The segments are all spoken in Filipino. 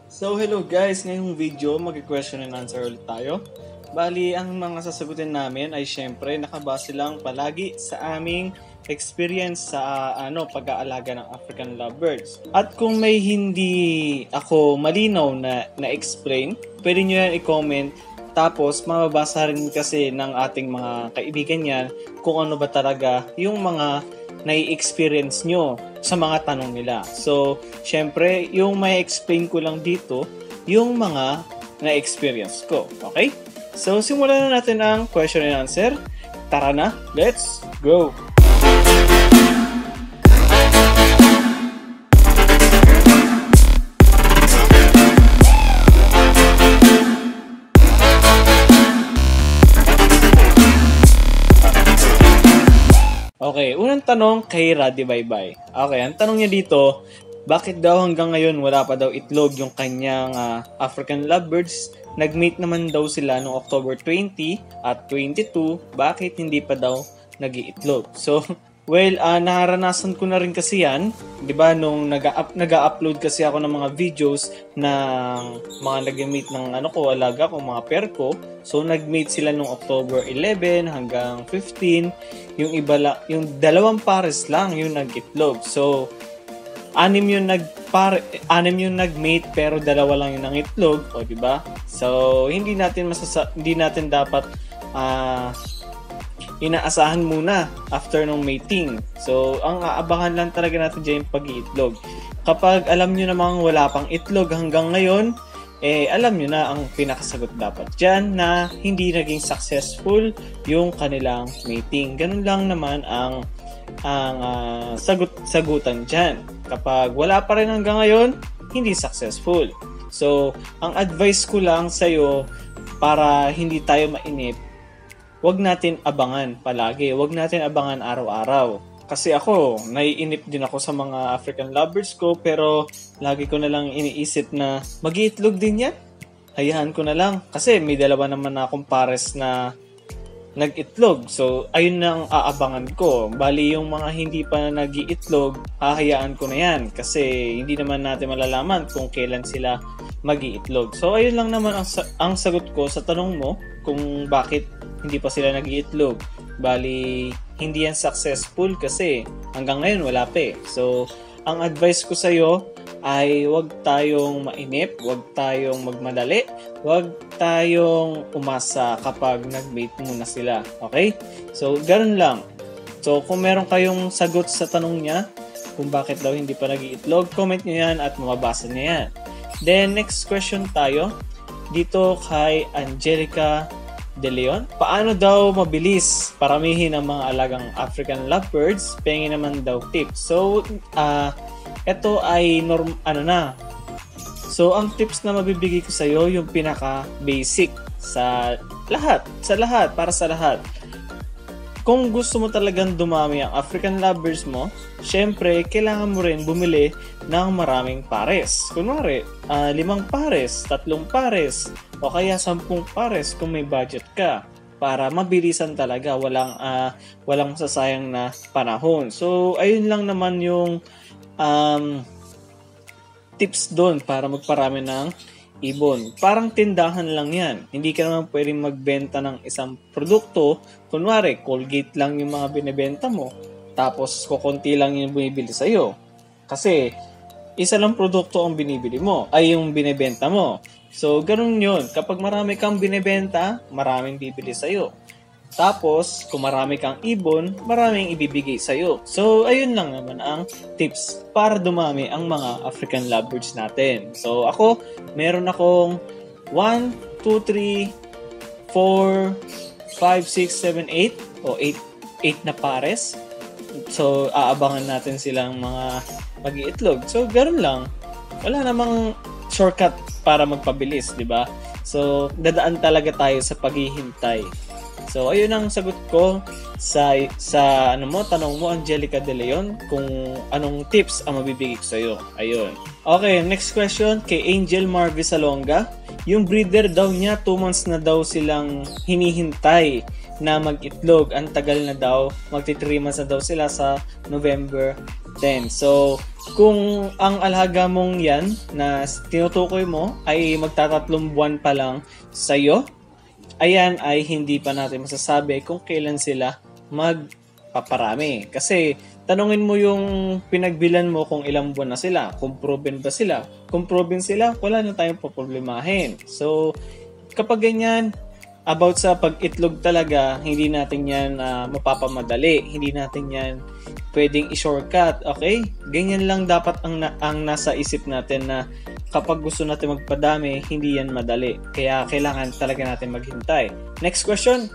So hello guys, ngayong video mag-question and answer ulit tayo. Bali, ang mga sasagutin namin ay syempre nakabase lang palagi sa aming experience sa pag-aalaga ng African lovebirds. At kung may hindi ako malinaw na explain, pwede nyo yan i-comment. Tapos mababasa rin kasi ng ating mga kaibigan yan kung ano ba talaga yung mga nai-experience nyo sa mga tanong nila. So, syempre, yung may explain ko lang dito, yung mga na-experience ko. Okay? So, simulan na natin ang question and answer. Tara na, let's go! Okay, unang tanong kay Raddy Baybay. Okay, ang tanong niya dito, bakit daw hanggang ngayon wala pa daw itlog yung kanyang African lovebirds? Nag-mate naman daw sila noong October 20 at 22, bakit hindi pa daw nag-iitlog? So, well, naranasan ko na rin kasi yan. 'Di ba nung nag-upload kasi ako ng mga videos ng mga nag-mate ng alaga ko, mga pair ko. So, nag-mate sila noong October 11 hanggang 15. Yung dalawang pares lang yung nag-itlog. So, anim yung nag-mate pero dalawa lang yung nangitlog, o 'di ba? So, hindi natin dapat inaasahan muna after ng mating. So, ang aabangan lang talaga natin diyan yung pag-iitlog. Kapag alam niyo namang wala pang itlog hanggang ngayon, alam nyo na ang pinakasagot dapat dyan na hindi naging successful yung kanilang mating. Ganun lang naman ang sagutan dyan. Kapag wala pa rin hanggang ngayon, hindi successful. So, ang advice ko lang sa'yo para hindi tayo mainip, wag natin abangan palagi. Wag natin abangan araw-araw. Kasi ako, naiinip din ako sa mga African lovebirds ko, pero lagi ko na lang iniisip na mag-iitlog din yan. Hayaan ko na lang. Kasi may dalawa naman akong pares na nag-itlog. So, ayun na ang aabangan ko. Bali, yung mga hindi pa nag-iitlog, hahayaan ko na yan. Kasi hindi naman natin malalaman kung kailan sila mag-iitlog. So, ayun lang naman ang sagot ko sa tanong mo kung bakit hindi pa sila nag-iitlog. Bali, hindi yan successful kasi hanggang ngayon wala pa eh. So, ang advice ko sa'yo ay huwag tayong mainip, huwag tayong magmadali, huwag tayong umasa kapag nag-mate muna sila. Okay? So, ganun lang. So, kung meron kayong sagot sa tanong niya, kung bakit daw hindi pa nag-iitlog, comment nyo yan at mababasa niya yan. Then, next question tayo. Dito kay Angelica De Leon. Paano daw mabilis paramihin ang mga alagang African lovebirds? Pengi naman daw tips. So, ito ay So, ang tips na mabibigay ko sa iyo yung pinaka-basic sa lahat, para sa lahat. Kung gusto mo talagang dumami ang African lovebirds mo, syempre, kailangan mo rin bumili ng maraming pares. Kunwari, 5 pares, 3 pares, o kaya 10 pares kung may budget ka. Para mabilisan talaga, walang sasayang na panahon. So, ayun lang naman yung tips doon para magparami ng ibon. Parang tindahan lang yan. Hindi ka naman pwedeng magbenta ng isang produkto. Kunwari, Colgate lang yung mga binibenta mo. Tapos, kukunti lang yung bumibili sa'yo. Kasi, isa lang produkto ang binibili mo, ay yung binibenta mo. So, ganun yun. Kapag marami kang binibenta, maraming bibili sa'yo. Tapos, kung marami kang ibon, maraming ibibigay sa'yo. So, ayun lang naman ang tips para dumami ang mga African lovebirds natin. So, ako, meron akong 1, 2, 3, 4, 5, 6, 7, 8 o 8 na pares. So, aabangan natin silang mga mag-iitlog. So, ganoon lang. Wala namang shortcut para magpabilis, di ba? So, dadaan talaga tayo sa paghihintay. So, ayun ang sagot ko sa tanong mo, Angelica De Leon, kung anong tips ang mabibigay ko sa iyo. Ayun. Okay, next question kay Angel Marvi Salonga. Yung breeder daw niya, 2 months na daw silang hinihintay na mag-itlog. Ang tagal na daw, magti 3 months na daw sila sa November 10. So, Kung ang alaga mong yan na tinutukoy mo ay magtatatlong buwan pa lang sa'yo, ayan ay hindi pa natin masasabi kung kailan sila magpaparami. Kasi tanungin mo yung pinagbilan mo kung ilang buwan na sila, kung proven ba sila. Kung proven sila, wala na tayong poproblemahin. So, kapag ganyan, about sa pag-itlog talaga, hindi natin yan mapapamadali. Hindi natin yan pwedeng i-shortcut, okay? Ganyan lang dapat ang nasa isip natin na kapag gusto natin magpadami, hindi yan madali. Kaya kailangan talaga natin maghintay. Next question.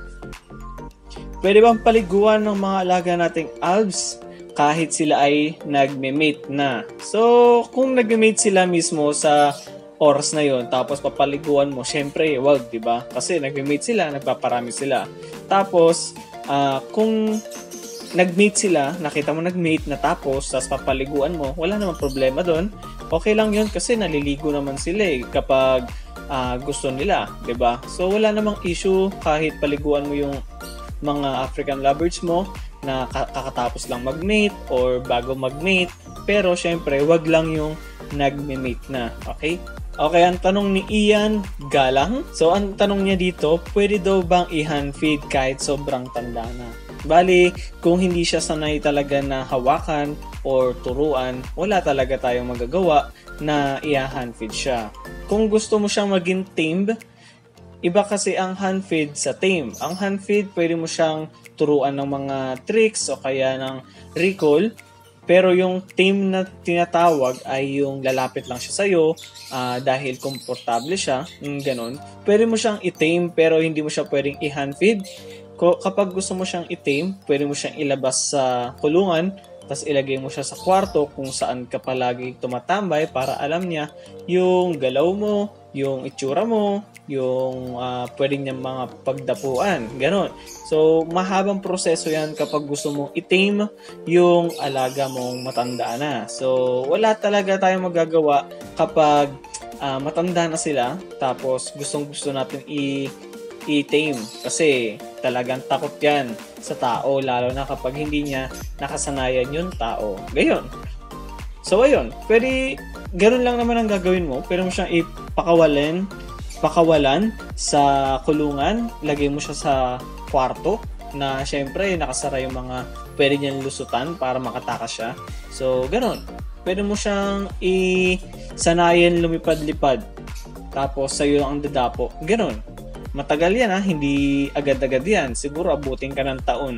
Pwede bang paliguan ng mga alaga nating alves kahit sila ay nagme-mate na? So, kung nagme-mate sila mismo sa oras na yon, tapos papaliguan mo, syempre, wag, di ba? Kasi nagme-mate sila, nagpaparami sila. Tapos, kung nag-mate sila, nakita mo nag-mate na tapos papaliguan mo, wala namang problema doon. Okay lang yun kasi naliligo naman sila kapag gusto nila, di ba? So, wala namang issue kahit paliguan mo yung mga African lovebirds mo na kakatapos lang mag-mate or bago mag-mate. Pero, syempre, wag lang yung nag-mate na, okay? Okay, ang tanong ni Ian Galang. So, ang tanong niya dito, pwede daw bang i-hand feed kahit sobrang tanda na? Bali, kung hindi siya sanay talaga na hawakan or turuan, wala talaga tayong magagawa na i-hand feed siya. Kung gusto mo siyang maging tamed, iba kasi ang hand feed sa tame. Ang hand feed, pwede mo siyang turuan ng mga tricks o kaya ng recall. Pero yung tame na tinatawag ay yung lalapit lang siya sa'yo dahil komportable siya, ganun. Pwede mo siyang i-tame pero hindi mo siya pwedeng i-hand feed. Kapag gusto mo siyang i-tame, pwede mo siyang ilabas sa kulungan, tapos ilagay mo siya sa kwarto kung saan ka palagi tumatambay para alam niya yung galaw mo, yung itsura mo, yung pwede niyang mga pagdapuan, ganon. So, mahabang proseso yan kapag gusto mong i-tame yung alaga mong matanda na. So, wala talaga tayong magagawa kapag matanda na sila, tapos gustong-gusto natin i-tame kasi talagang takot yan sa tao, lalo na kapag hindi niya nakasanayan yung tao. Gayon. So, ayun. Pwede, ganun lang naman ang gagawin mo. Pwede mo siyang pakawalan sa kulungan. Lagay mo siya sa kwarto na syempre nakasara yung mga pwede niyang lusutan para makatakas siya. So, ganun. Pwede mo siyang sanayin lumipad-lipad. Tapos, sa'yo lang ang dadapo. Ganun. Matagal yan hindi agad-agad yan. Siguro abutin ka ng taon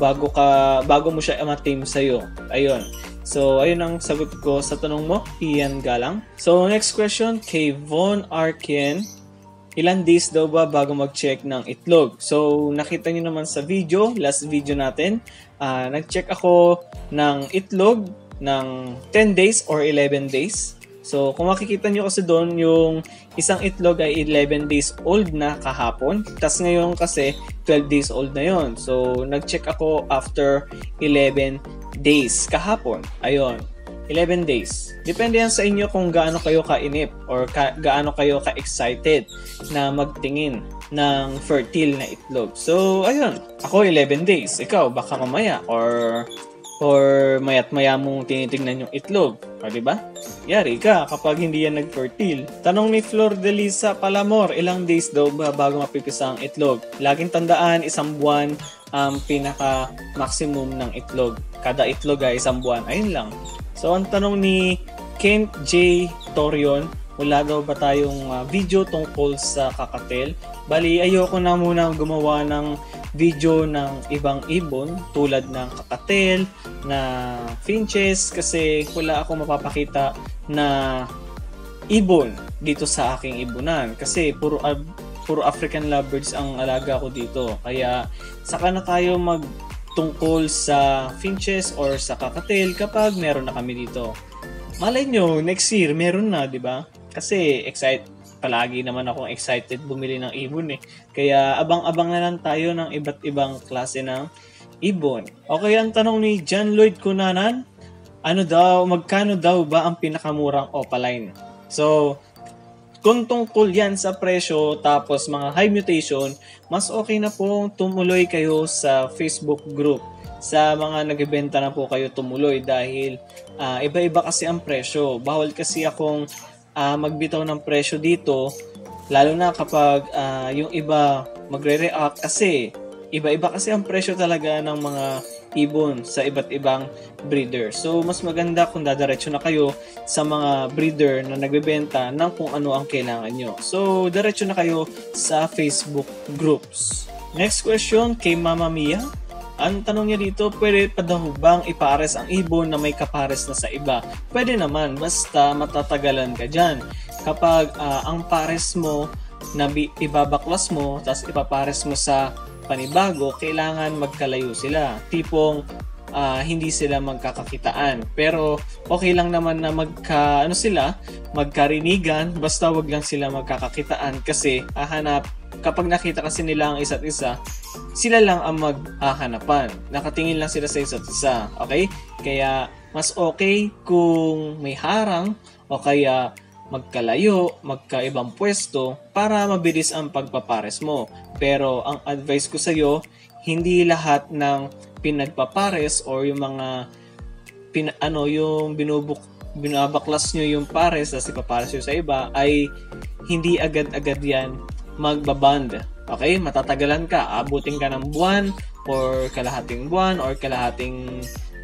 bago mo siya ma-tame sa'yo. Ayun. So, ayun ang sagot ko sa tanong mo, Ian Galang. So, next question, kay Von Arken. Ilan days daw ba bago mag-check ng itlog? So, nakita nyo naman sa video, last video natin, nag-check ako ng itlog ng 10 days or 11 days. So, kung makikita nyo kasi doon, yung isang itlog ay 11 days old na kahapon. Tas ngayon kasi 12 days old na yon. So, nag-check ako after 11 days kahapon. Ayun, 11 days. Depende yan sa inyo kung gaano kayo kainip or gaano kayo ka-excited na magtingin ng fertile na itlog. So, ayun. Ako 11 days. Ikaw, baka mamaya or mayat-maya mong tinitignan yung itlog. O, diba? Yari ka kapag hindi yan nag-fertile. Tanong ni Flor de Lisa Palamor, ilang days daw ba bago mapipisa ang itlog? Laging tandaan, 1 buwan ang pinaka-maximum ng itlog. Kada itlog ay 1 buwan. Ayun lang. So, ang tanong ni Kent J. Torion, wala daw ba tayong video tungkol sa kakatel? Bali, ayoko na muna gumawa ng video ng ibang ibon tulad ng kakatel, na finches, kasi wala akong mapapakita na ibon dito sa aking ibunan. Kasi puro African lovebirds ang alaga ko dito. Kaya saka na tayo magtungkol sa finches or sa kakatel kapag meron na kami dito. Malay nyo, next year meron na, di ba? Kasi palagi naman akong excited bumili ng ibon Kaya abang-abang na lang tayo ng iba't ibang klase ng ibon. Okay, ang tanong ni John Lloyd Cunanan, magkano daw ba ang pinakamurang opaline? So, kung tungkol yan sa presyo tapos mga high mutation, mas okay na pong tumuloy kayo sa Facebook group sa mga nagbebenta na po kayo tumuloy dahil iba-iba kasi ang presyo. Bawal kasi akong magbitaw ng presyo dito, lalo na kapag yung iba magre-react kasi iba-iba kasi ang presyo talaga ng mga ibon sa iba't ibang breeder. So, mas maganda kung dadiretso na kayo sa mga breeder na nagbebenta ng kung ano ang kailangan nyo. So, diretso na kayo sa Facebook groups. Next question kay Mama Mia. Ang tanong niya dito, pwede pa daw bang ipares ang ibon na may kapares na sa iba? Pwede naman, basta matatagalan ka dyan. Kapag ang pares mo na ibabaklas mo, tapos ipapares mo sa panibago, kailangan magkalayo sila. Tipong hindi sila magkakakitaan. Pero okay lang naman na magkarinigan, basta wag lang sila magkakakitaan kasi kapag nakita kasi nila ang isa't isa, sila lang ang maghahanapan. Nakatingin lang sila sa isa't isa. Okay? Kaya mas okay kung may harang o kaya magkalayo, magkaibang pwesto para mabilis ang pagpapares mo. Pero ang advice ko sa iyo, hindi lahat ng pinagpapares or yung mga yung binabaklas nyo yung pares at ipapares nyo sa iba ay hindi agad-agad yan magbaband. Okay? Matatagalan ka. Abutin ka ng buwan or kalahating buwan or kalahating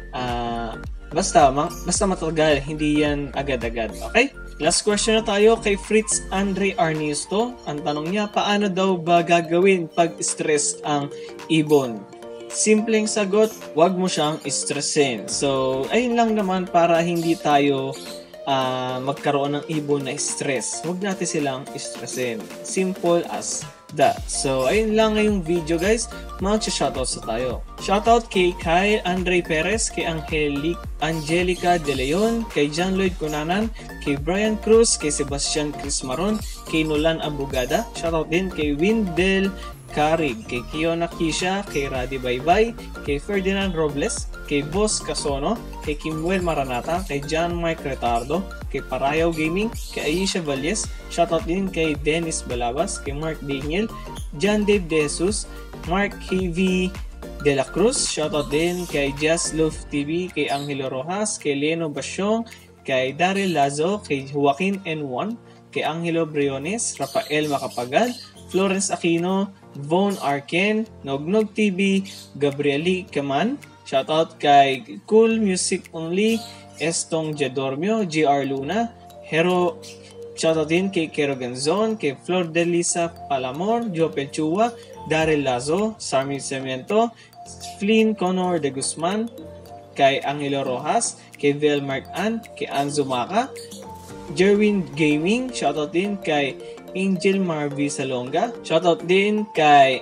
basta matagal. Hindi yan agad-agad. Okay? Last question na tayo kay Fritz Andre Arnisto. Ang tanong niya, paano daw ba gagawin pag stress ang ibon? Simpleng sagot, wag mo siyang stressin. So, ayun lang naman para hindi tayo magkaroon ng ibon na stress. Huwag natin silang stressin. Simple as that. So, ayun lang ngayong video guys. Mag-shoutouts na tayo. Shoutout kay Kyle Andre Perez, kay Angelica De Leon, kay John Lloyd Cunanan, kay Brian Cruz, kay Sebastian Crismaron, kay Nolan Abugada. Shoutout din kay Windel Karig, kay Kiona Kisha, kay Radi Baybay, kay Ferdinand Robles, kay Boss Casono, kay Kimwell Maranata, kay John Mike Retardo, kay Parayaw Gaming, kay Aisha Valles. Shoutout din kay Dennis Balabas, kay Mark Daniel, John Dave De Jesus, Mark KV De La Cruz. Shoutout din kay Just Love TV, kay Angelo Rojas, kay Leno Basyong, kay Daryl Lazo, kay Joaquin N1, kay Angelo Briones, Rafael Macapagal, Florence Aquino, Von Arken, Nognog TV, Gabrieli Kaman. Shoutout kay Cool Music Only, Estong Jadormio, GR Luna, Hero. Shoutout din kay Kero Genzon, kay Flor de Lisa Palamor, Jope Chua, Daryl Lazo, Sarmi Cemento, Flynn Connor de Guzman, kay Angelo Rojas, kay Vel Mark Ann, kay Anzo Maka, Jerwin Gaming. Shoutout din kay Angel Marvi Salonga. Shoutout din kay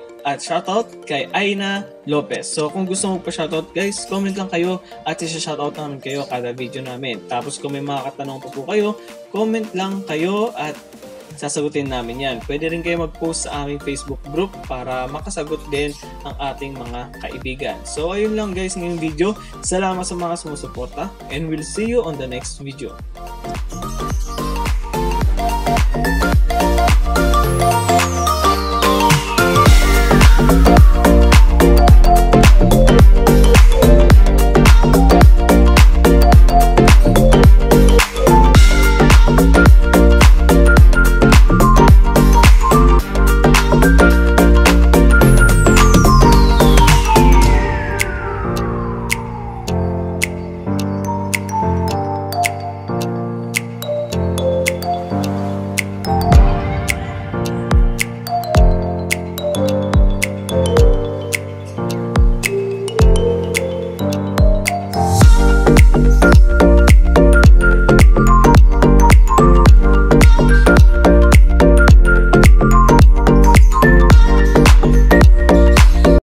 Aina Lopez. So kung gusto mo pa shoutout guys, comment lang kayo at isa-shoutout namin kayo kada video namin. Tapos kung may mga katanong pa po kayo, comment lang kayo at sasagutin namin yan. Pwede rin kayo mag-post sa aming Facebook group para makasagot din ang ating mga kaibigan. So ayun lang guys ngayong video. Salamat sa mga sumusuporta and we'll see you on the next video.